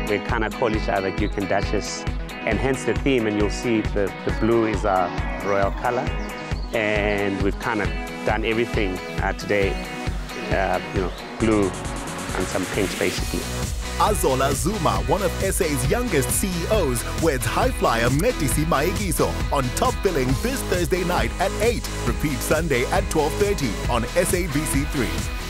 We kind of call each other Duke and Duchess, and hence the theme, and you'll see the blue is our royal color, and we've kind of done everything today, blue and some pinks basically. Azola Zuma, one of SA's youngest CEOs, weds high flyer Mncedisi Mayekiso on Top Billing this Thursday night at 8. Repeat Sunday at 12:30 on SABC3.